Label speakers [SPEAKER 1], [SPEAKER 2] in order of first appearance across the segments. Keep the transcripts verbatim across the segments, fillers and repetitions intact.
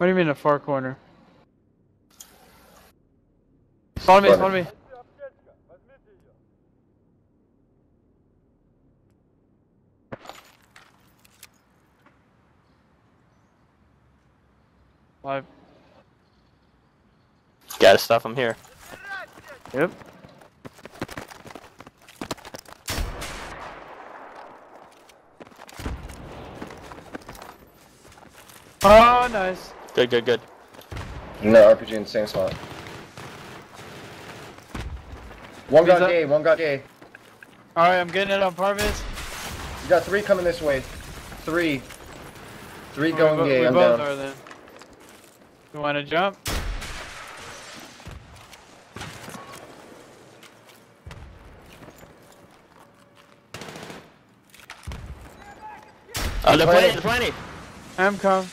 [SPEAKER 1] What do you mean the far corner? Follow me, follow me. Live.
[SPEAKER 2] Gotta stuff him here.
[SPEAKER 1] Yep. Oh, nice.
[SPEAKER 2] Good, good, good.
[SPEAKER 3] No R P G in the same spot. One got
[SPEAKER 1] He's up.
[SPEAKER 3] gay, one got gay.
[SPEAKER 1] Alright, I'm getting it on apartments.
[SPEAKER 3] You got three coming this way. Three. Three
[SPEAKER 1] We
[SPEAKER 3] going
[SPEAKER 1] bo-
[SPEAKER 3] gay,
[SPEAKER 1] we
[SPEAKER 3] I'm
[SPEAKER 1] both
[SPEAKER 3] down.
[SPEAKER 1] are then. You wanna jump?
[SPEAKER 2] Oh, they're plenty, they're plenty.
[SPEAKER 1] M COM.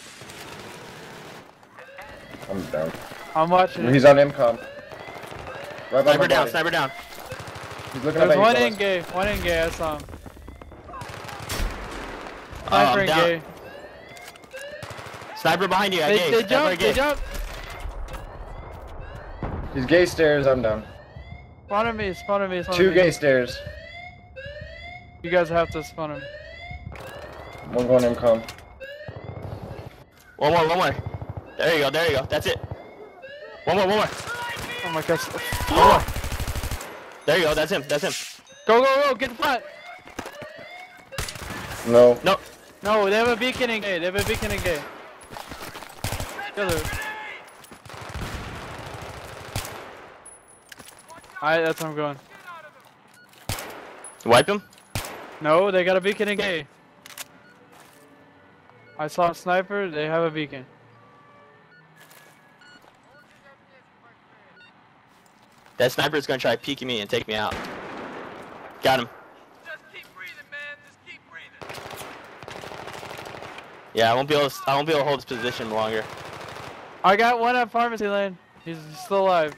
[SPEAKER 3] I'm down.
[SPEAKER 1] I'm watching it.
[SPEAKER 3] He's on M COM. Right by my
[SPEAKER 2] Sniper down,
[SPEAKER 3] body.
[SPEAKER 2] sniper down.
[SPEAKER 3] He's looking up
[SPEAKER 1] There's
[SPEAKER 3] at
[SPEAKER 1] one
[SPEAKER 3] you,
[SPEAKER 1] in
[SPEAKER 3] fellas.
[SPEAKER 1] gay, one in gay, I saw him.
[SPEAKER 2] Oh,
[SPEAKER 1] Sniper
[SPEAKER 2] I'm
[SPEAKER 1] in
[SPEAKER 2] down.
[SPEAKER 1] gay.
[SPEAKER 2] Sniper behind you, I
[SPEAKER 1] They,
[SPEAKER 2] gave.
[SPEAKER 1] they
[SPEAKER 2] Sniper
[SPEAKER 1] jump,
[SPEAKER 2] gave.
[SPEAKER 1] they jump.
[SPEAKER 3] He's gay stairs, I'm down.
[SPEAKER 1] Spawn on me, spawn on me, spawn
[SPEAKER 3] Two
[SPEAKER 1] on me.
[SPEAKER 3] gay stairs.
[SPEAKER 1] You guys have to spawn on me.
[SPEAKER 3] One going M COM.
[SPEAKER 2] One more, one more. There you go, there you go. That's it. One more, one more.
[SPEAKER 1] Oh my gosh.
[SPEAKER 2] One more. There you go, that's him, that's him.
[SPEAKER 1] Go, go, go, get the front.
[SPEAKER 3] No.
[SPEAKER 2] No.
[SPEAKER 1] No, they have a beacon in gay, they have a beacon in gay. Kill her. Alright, that's where I'm going.
[SPEAKER 2] Wipe him?
[SPEAKER 1] No, they got a beacon in gay. I saw a sniper, they have a beacon.
[SPEAKER 2] That sniper's gonna try peeking me and take me out. Got him.
[SPEAKER 4] Just keep breathing, man. Just keep breathing.
[SPEAKER 2] Yeah, I won't be able to, I won't be able to hold his position longer.
[SPEAKER 1] I got one at pharmacy lane. He's still alive.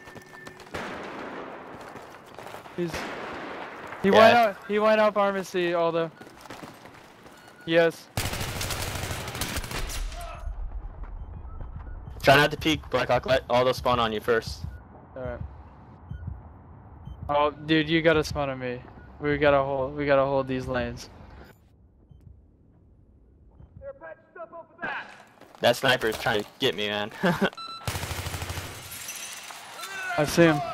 [SPEAKER 1] He's he
[SPEAKER 2] Yeah.
[SPEAKER 1] went out he went out pharmacy, Aldo. Yes.
[SPEAKER 2] Try not to peek, Blackhawk. Let all those spawn on you first.
[SPEAKER 1] Alright. Oh dude, you gotta spawn on me. We gotta hold we gotta hold these lanes.
[SPEAKER 4] They're patching stuff over that.
[SPEAKER 2] That sniper is trying to get me, man.
[SPEAKER 1] I see him.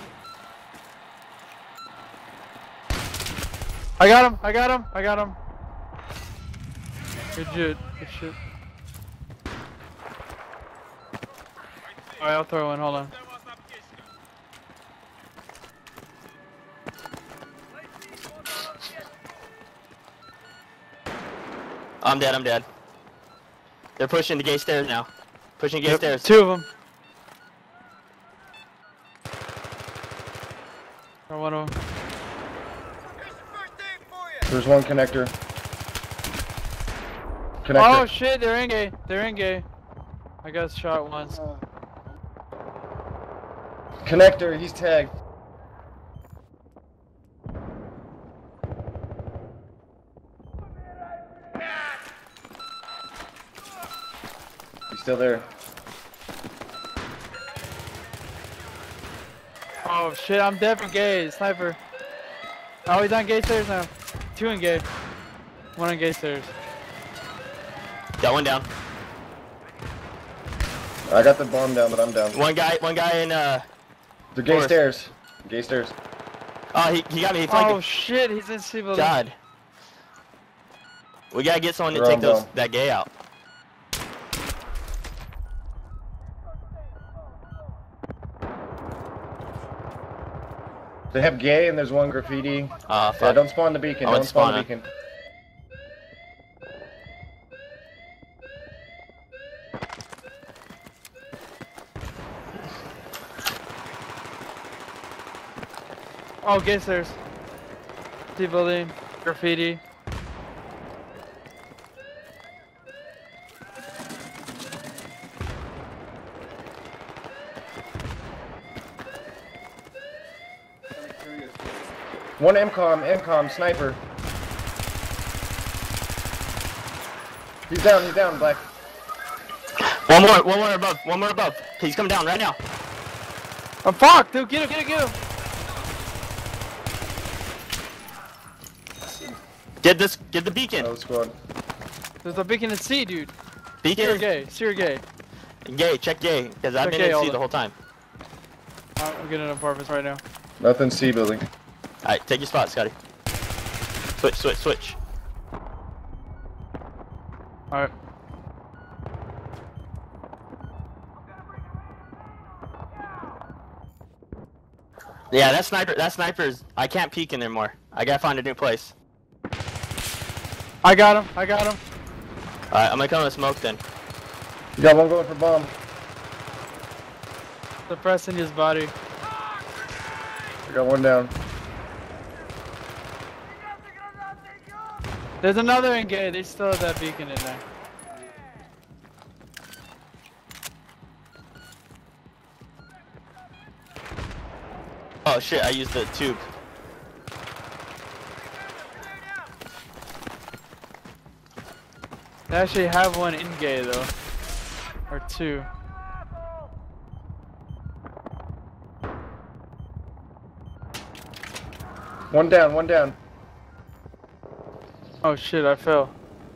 [SPEAKER 1] I got him, I got him, I got him. Good shit, good shit. Alright, I'll throw one, hold on.
[SPEAKER 2] I'm dead, I'm dead. They're pushing the gate stairs now. Pushing gate
[SPEAKER 1] Yep,
[SPEAKER 2] stairs.
[SPEAKER 1] two of them. Got one of them.
[SPEAKER 4] Here's the first aid for you.
[SPEAKER 3] There's one connector. Connector.
[SPEAKER 1] Oh shit, they're in gay. They're in gay. I got shot once.
[SPEAKER 3] Connector, he's tagged. He's still there.
[SPEAKER 1] Oh shit, I'm dead for gay. Sniper. Oh, he's on gay stairs now. Two in gay. One on gay stairs.
[SPEAKER 2] Got one down.
[SPEAKER 3] I got the bomb down, but I'm down.
[SPEAKER 2] One guy, one guy in, uh...
[SPEAKER 3] The gay
[SPEAKER 2] Forest.
[SPEAKER 3] stairs. Gay stairs.
[SPEAKER 2] Oh, he, he got me. He flanked
[SPEAKER 1] Oh
[SPEAKER 2] him.
[SPEAKER 1] shit, he's in C building.
[SPEAKER 2] God. We gotta get someone to
[SPEAKER 3] They're
[SPEAKER 2] take
[SPEAKER 3] on
[SPEAKER 2] those
[SPEAKER 3] bomb.
[SPEAKER 2] that gay out.
[SPEAKER 3] They have gay and there's one graffiti.
[SPEAKER 2] Uh,
[SPEAKER 3] Yeah,
[SPEAKER 2] fuck.
[SPEAKER 3] don't spawn the beacon.
[SPEAKER 2] I
[SPEAKER 3] Don't
[SPEAKER 2] would
[SPEAKER 3] spawn
[SPEAKER 2] spawn
[SPEAKER 3] the
[SPEAKER 2] it.
[SPEAKER 3] beacon.
[SPEAKER 1] Oh, gay stairs. C building. Graffiti.
[SPEAKER 3] One M COM, M COM, sniper. He's down, he's down, Black.
[SPEAKER 2] One more, one more above, one more above. He's coming down right now.
[SPEAKER 1] Oh fuck, dude, get him, get him, get him.
[SPEAKER 2] Get this, get the beacon.
[SPEAKER 3] Oh, squad.
[SPEAKER 1] There's a beacon at C, dude.
[SPEAKER 2] Beacon
[SPEAKER 1] Sear
[SPEAKER 2] is
[SPEAKER 1] gay, sear gay.
[SPEAKER 2] gay. Check gay, because I've
[SPEAKER 1] Check
[SPEAKER 2] been
[SPEAKER 1] gay
[SPEAKER 2] in
[SPEAKER 1] all
[SPEAKER 2] C
[SPEAKER 1] the-
[SPEAKER 2] the whole time.
[SPEAKER 1] I'm getting apartments right now.
[SPEAKER 3] Nothing C building.
[SPEAKER 2] All right, take your spot, Scotty. Switch, switch, switch.
[SPEAKER 1] Alright.
[SPEAKER 2] Yeah, that sniper, that sniper's. I can't peek in there more. I gotta find a new place.
[SPEAKER 1] I got him, I got him.
[SPEAKER 2] All right, I'm gonna come with smoke then.
[SPEAKER 3] You got one going for bomb.
[SPEAKER 1] Suppressing his body.
[SPEAKER 3] I got one down.
[SPEAKER 1] There's another in gay, they still have that beacon in there.
[SPEAKER 2] Oh shit, I used the tube.
[SPEAKER 1] They actually have one in gay though. Or two.
[SPEAKER 3] One down, one down.
[SPEAKER 1] Oh shit, I fell.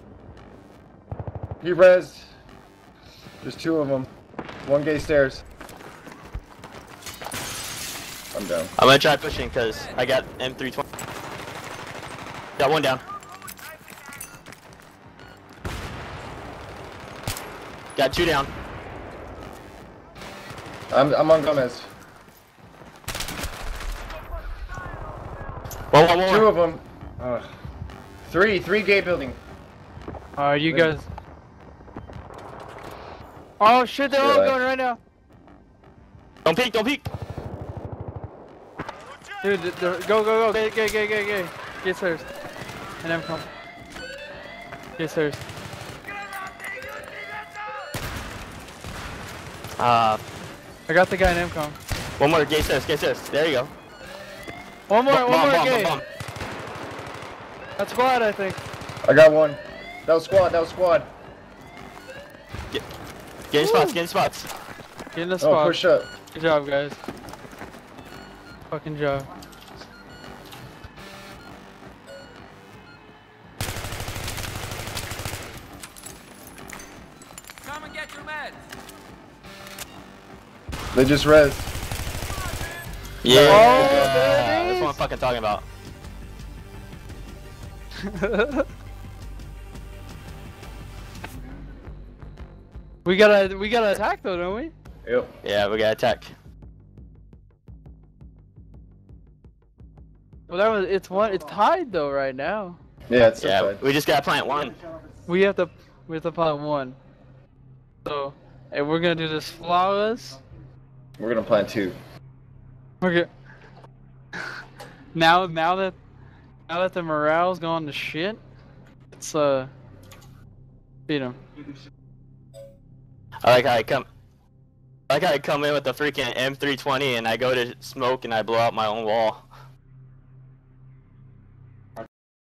[SPEAKER 3] He res. There's two of them. One gay stairs. I'm down.
[SPEAKER 2] I'm gonna try pushing because I got M three twenty. Got one down. Got two down.
[SPEAKER 3] I'm I'm on Gomez.
[SPEAKER 2] One, one, one.
[SPEAKER 3] Two of them. Ugh. Three, three gay building.
[SPEAKER 1] Uh, you guys. Oh shit, they're all
[SPEAKER 3] Yeah.
[SPEAKER 1] going right now.
[SPEAKER 2] Don't peek, don't peek.
[SPEAKER 1] Dude, th- th- go, go, go, gay, gay, gay, gay, gay. Get stairs. And I'm coming. Get stairs.
[SPEAKER 2] Uh,
[SPEAKER 1] I got the guy in M COM.
[SPEAKER 2] one more, gay stairs, gay stairs. There you go.
[SPEAKER 1] One more,
[SPEAKER 2] Bomb,
[SPEAKER 1] one more
[SPEAKER 2] bomb,
[SPEAKER 1] gay.
[SPEAKER 2] bomb, bomb.
[SPEAKER 1] That's squad, I think.
[SPEAKER 3] I got one. That was squad, that was squad.
[SPEAKER 2] Get, get in spots, get in spots.
[SPEAKER 1] Get in the
[SPEAKER 3] Oh,
[SPEAKER 1] spot.
[SPEAKER 3] push up.
[SPEAKER 1] Good job, guys. Fucking job.
[SPEAKER 4] Come and get your meds.
[SPEAKER 3] They just res.
[SPEAKER 2] Yeah,
[SPEAKER 1] Oh, there it
[SPEAKER 2] that's
[SPEAKER 1] is.
[SPEAKER 2] what I'm fucking talking about.
[SPEAKER 1] we gotta, we gotta attack though, don't we?
[SPEAKER 3] Yep.
[SPEAKER 2] Yeah, we got attack.
[SPEAKER 1] Well, that was, it's one, it's tied though right now.
[SPEAKER 3] Yeah, it's
[SPEAKER 2] Yeah,
[SPEAKER 3] okay.
[SPEAKER 2] we just gotta plant one.
[SPEAKER 1] We have to, we have to plant one. So, and we're gonna do this flawless.
[SPEAKER 3] We're gonna plant two.
[SPEAKER 1] Okay. Now, now that, now that the morale's gone to shit, let's uh, beat him.
[SPEAKER 2] I like how I come. I like how I come in with the freaking M three twenty and I go to smoke and I blow out my own wall.